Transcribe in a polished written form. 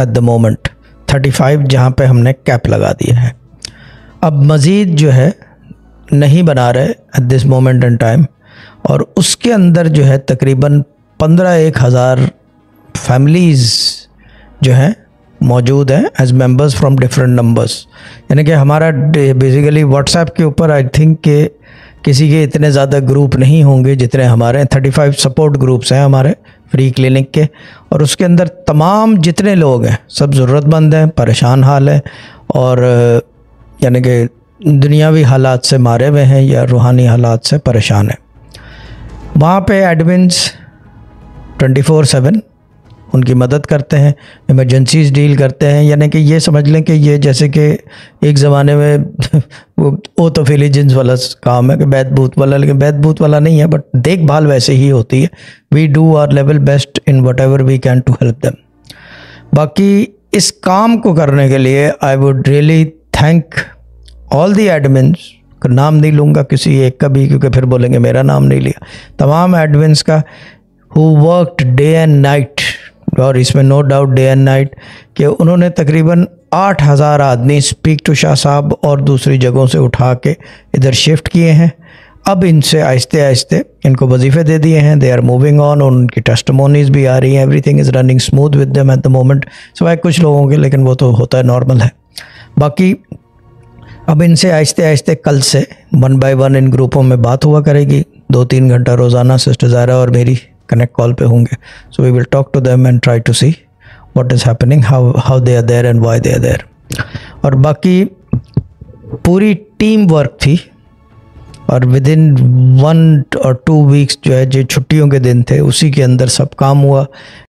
Eight the moment, 35 जहाँ पे हमने कैप लगा दिया है। अब मज़ीद जो है नहीं बना रहे at this moment in time, और उसके अंदर जो है तकरीबन 15,000 फैमिलीज़ जो हैं मौजूद हैं as members from different numbers. यानी कि हमारा बेसिकली व्हाट्सएप के ऊपर आई थिंक के किसी के इतने ज़्यादा ग्रुप नहीं होंगे जितने हमारे 35 सपोर्ट ग्रुप्स हैं हमारे फ्री क्लिनिक के, और उसके अंदर तमाम जितने लोग हैं सब ज़रूरतमंद हैं, परेशान हाल है, और यानी कि दुनियावी हालात से मारे हुए हैं या रूहानी हालात से परेशान हैं। वहाँ पे एडमिन्स 24/7 उनकी मदद करते हैं, इमरजेंसीज डील करते हैं। यानी कि ये समझ लें कि ये जैसे कि एक ज़माने में वो ओथ ऑफ एलिजेंस वाला काम है कि बैत बूत वाला, लेकिन बैत बूत वाला नहीं है, बट देखभाल वैसे ही होती है। We do our level best in whatever we can to help them. बाकी इस काम को करने के लिए I would really thank all the admins, नाम नहीं लूँगा किसी एक का भी क्योंकि फिर बोलेंगे मेरा नाम नहीं लिया, तमाम एडमिन्स का who worked day and night, और इसमें no doubt day and night कि उन्होंने तकरीबन 8,000 आदमी स्पीक टू शाह साहब और दूसरी जगहों से उठा के इधर शिफ्ट किए हैं। अब इनसे आहिस्ते आहिस्ते इनको वजीफ़े दे दिए हैं, दे आर मूविंग ऑन, और उनकी टेस्टिमोनीज भी आ रही हैं, everything is running smooth with them at the moment, सिवाय कुछ लोगों के, लेकिन वो तो होता है, नॉर्मल है। बाकी अब इनसे आहिस्ते आहिस्ते कल से 1 by 1 इन ग्रुपों में बात हुआ करेगी, 2-3 घंटा रोज़ाना सिस्टर ज़ारा और मेरी कनेक्ट कॉल पे होंगे। So we will talk to them and try to see what is happening, how they are there and why they are there. और बाकी पूरी टीम वर्क थी, और विद इन 1 or 2 वीक्स जो है जो छुट्टियों के दिन थे उसी के अंदर सब काम हुआ।